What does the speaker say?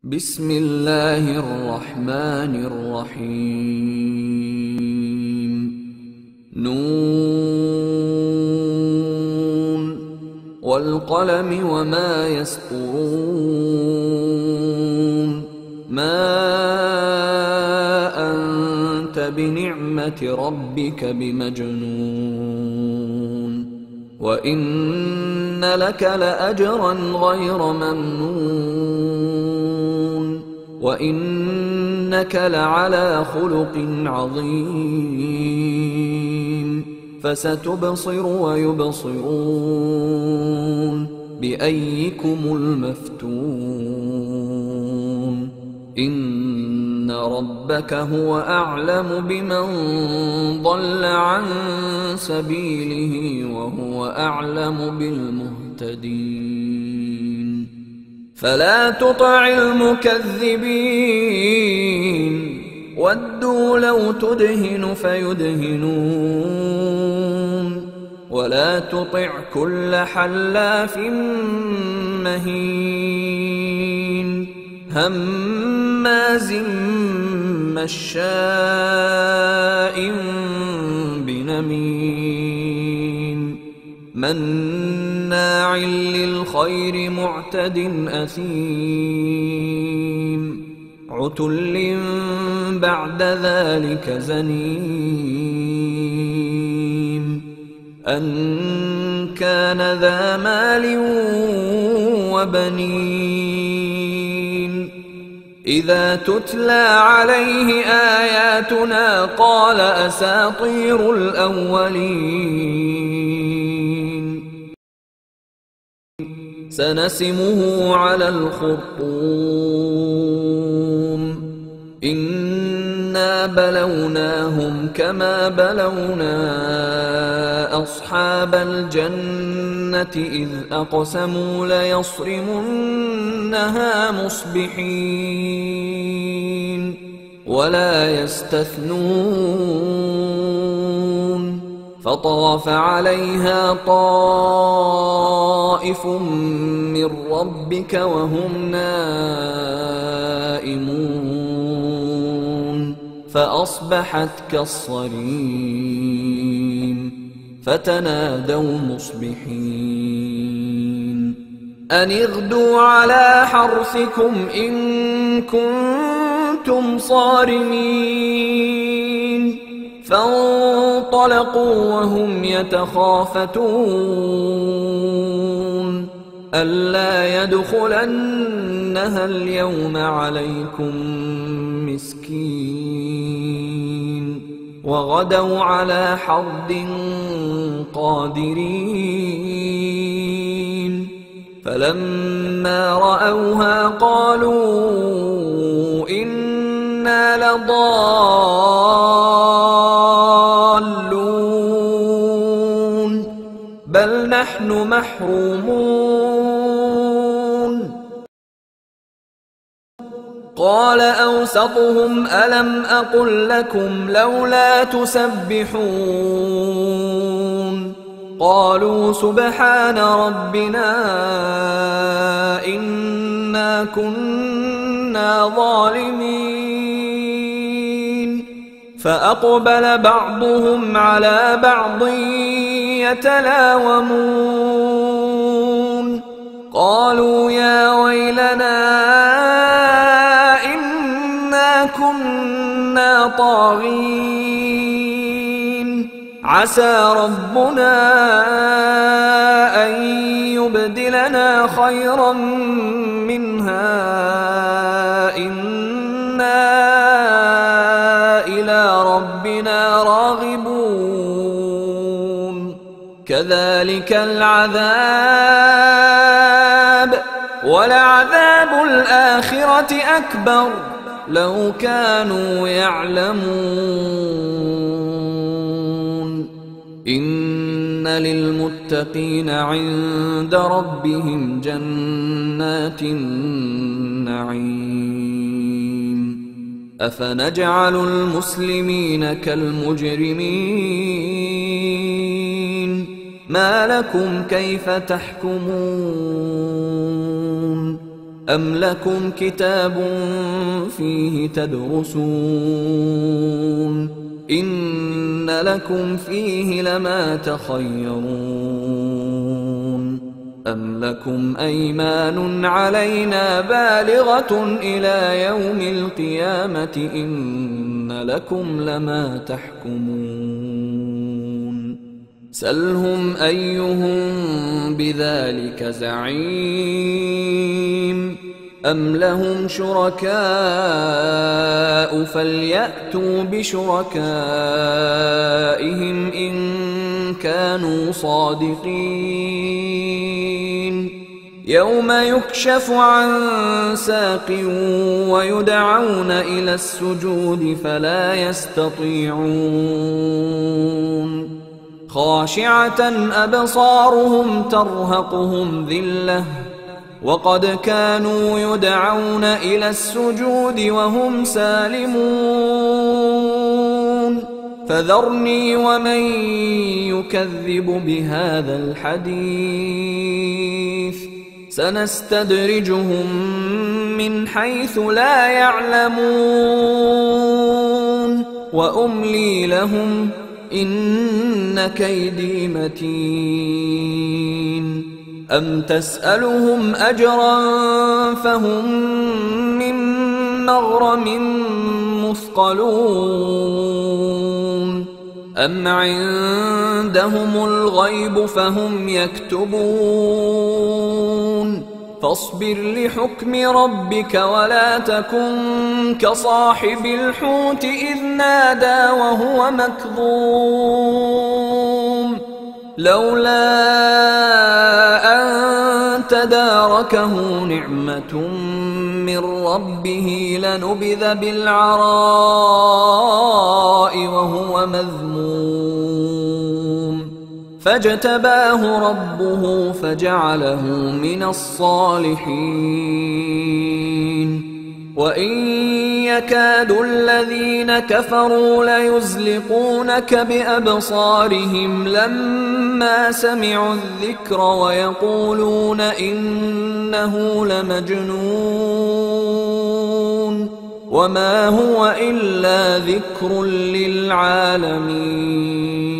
بسم الله الرحمن الرحيم نون والقلم وما يسطرون ما أنت بنعمة ربك بمجنون وإن لك لأجرا غير ممنون وإنك لعلى خلق عظيم فستبصر ويبصرون بأيكم المفتون إن ربك هو أعلم بمن ضل عن سبيله وهو أعلم بالمهتدين فلا تطع المكذبين ودوا لو تدهن فيدهنون ولا تطع كل حلاف مهين هماز مشاء بنميم مناع للخير معتد أثيم عتل بعد ذلك زنيم أن كان ذا مال وبنين إذا تتلى عليه آياتنا قال أساطير الأولين سنسمه على الخرطوم إنا بلوناهم كما بلونا أصحاب الجنة إذ أقسموا ليصرمنها مصبحين ولا يستثنون فطاف عليها طائف من ربك وهم نائمون فأصبحت كالصريم فتنادوا مصبحين أن اغدوا على حرثكم إن كنتم صارمين فانطلقوا وهم يتخافتون ألا يدخلنها اليوم عليكم مسكين وغدوا على حرد قادرين فلما رأوها قالوا إنا لضالون بل نحن محرومون قال أوسطهم ألم أقل لكم لولا تسبحون قالوا سبحان ربنا إنا كنا ظالمين فأقبل بعضهم على بعض يتلاومون قالوا يا ويلنا إنا كنا طاغين عسى ربنا أن يبدلنا خيرا منها إنا إلى ربنا راغبون كذلك العذاب ولعذاب الآخرة أكبر لو كانوا يعلمون إن للمتقين عند ربهم جنات النعيم أفنجعل المسلمين كالمجرمين ما لكم كيف تحكمون أم لكم كتاب فيه تدرسون إن لكم فيه لما تخيرون أم لكم أيمان علينا بالغة إلى يوم القيامة إن لكم لما تحكمون سلهم أيهم بذلك زعيم أم لهم شركاء فليأتوا بشركائهم إن كانوا صادقين يوم يكشف عن ساق ويدعون إلى السجود فلا يستطيعون خاشعة أبصارهم ترهقهم ذلة وقد كانوا يدعون إلى السجود وهم سالمون فذرني ومن يكذب بهذا الحديث سنستدرجهم من حيث لا يعلمون وأملي لهم إن كيدي متين أم تسألهم أجرا فهم من مغرم مثقلون أم عندهم الغيب فهم يكتبون فاصبر لحكم ربك ولا تكن كصاحب الحوت إذ نادى وهو مكظوم لولا أن تداركه نعمة من ربه لنبذ بالعراء وهو مذموم فاجتباه ربه فجعله من الصالحين وإن يكاد الذين كفروا ليزلقونك بأبصارهم لما سمعوا الذكر ويقولون إنه لمجنون وما هو إلا ذكر للعالمين